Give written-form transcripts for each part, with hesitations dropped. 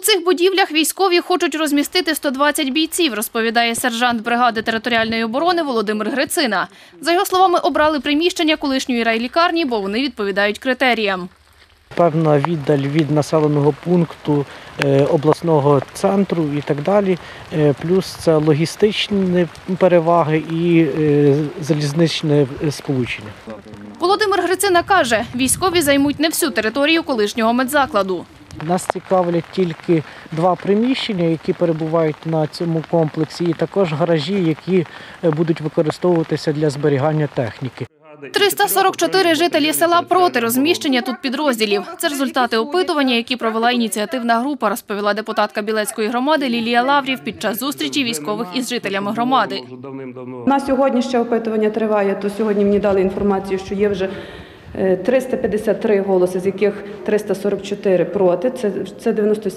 У цих будівлях військові хочуть розмістити 120 бійців, розповідає сержант бригади територіальної оборони Володимир Грицина. За його словами, обрали приміщення колишньої райлікарні, бо вони відповідають критеріям. Певна віддаль від населеного пункту, обласного центру і так далі. Плюс це логістичні переваги і залізничне сполучення. Володимир Грицина каже, військові займуть не всю територію колишнього медзакладу. Нас цікавлять тільки два приміщення, які перебувають на цьому комплексі, і також гаражі, які будуть використовуватися для зберігання техніки. 344 жителі села проти розміщення тут підрозділів. Це результати опитування, які провела ініціативна група, розповіла депутатка Білецької громади Лілія Лаврів під час зустрічі військових із жителями громади. На сьогодні ще опитування триває, то сьогодні мені дали інформацію, що є вже 353 голоси, з яких 344 проти, це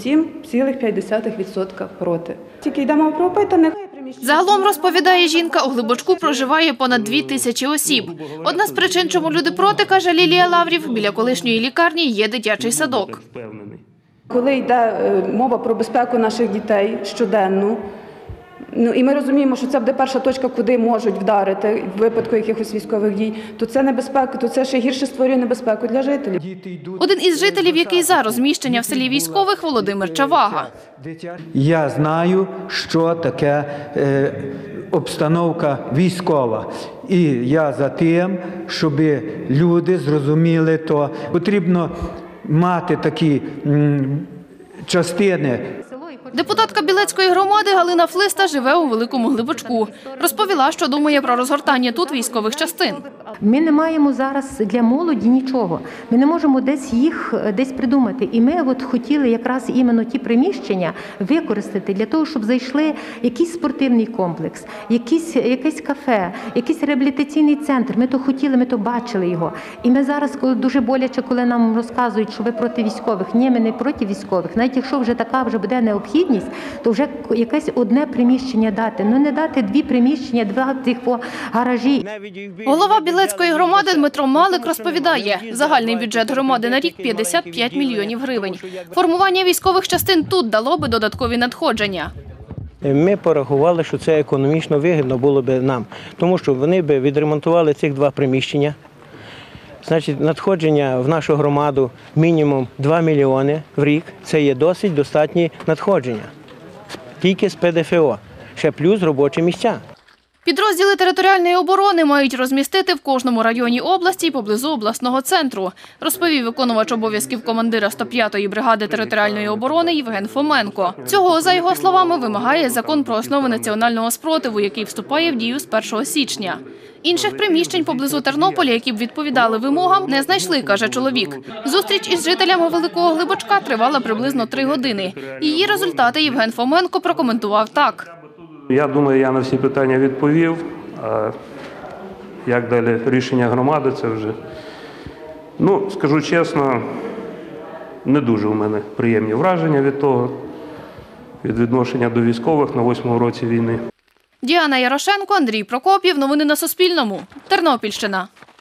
97,5% проти. Тільки йдемо про опитання. Загалом, розповідає жінка, у Глибочку проживає понад 2000 осіб. Одна з причин, чому люди проти, каже Лілія Лаврів, біля колишньої лікарні є дитячий садок. Коли йде мова про безпеку наших дітей щоденну, і ми розуміємо, що це буде перша точка, куди можуть вдарити в випадку якихось військових дій, то це небезпека, то це ще гірше створює небезпеку для жителів. Один із жителів, який за розміщення в селі військових, Володимир Чавага. Я знаю, що таке обстановка військова. І я за тим, щоб люди зрозуміли, то потрібно мати такі частини. Депутатка Білецької громади Галина Флиста живе у Великому Глибочку. Розповіла, що думає про розгортання тут військових частин. Ми не маємо зараз для молоді нічого. Ми не можемо їх десь придумати. І ми хотіли якраз іменно ті приміщення використати для того, щоб зайшли якийсь спортивний комплекс, якесь кафе, якийсь реабілітаційний центр. Ми то хотіли, ми то бачили його. І ми зараз дуже боляче, коли нам розказують, що ви проти військових. Ні, ми не проти військових. Навіть якщо вже така буде необхідність, то вже якесь одне приміщення дати. Ну не дати дві приміщення, два тих гаражі. Голова Білецької громади Дмитро Малик розповідає, загальний бюджет громади на рік – 55 мільйонів гривень. Формування військових частин тут дало би додаткові надходження. Ми порахували, що це економічно вигідно було б нам, тому що вони б відремонтували цих два приміщення. Значить, надходження в нашу громаду мінімум 2 мільйони в рік. Це є досить достатні надходження. Тільки з ПДФО. Ще плюс робочі місця. Підрозділи територіальної оборони мають розмістити в кожному районі області і поблизу обласного центру, розповів виконувач обов'язків командира 105-ї бригади територіальної оборони Євген Фоменко. Цього, за його словами, вимагає закон про основи національного спротиву, який вступає в дію з 1 січня. Інших приміщень поблизу Тернополя, які б відповідали вимогам, не знайшли, каже чоловік. Зустріч із жителями Великого Глибочка тривала приблизно 3 години. Її результати Євген Фоменко прокоментував так. Я думаю, я на всі питання відповів. А як далі рішення громади, це вже, скажу чесно, не дуже у мене приємні враження від того, від відношення до військових на 8-му році війни. Діана Ярошенко, Андрій Прокоп'єв. Новини на Суспільному. Тернопільщина.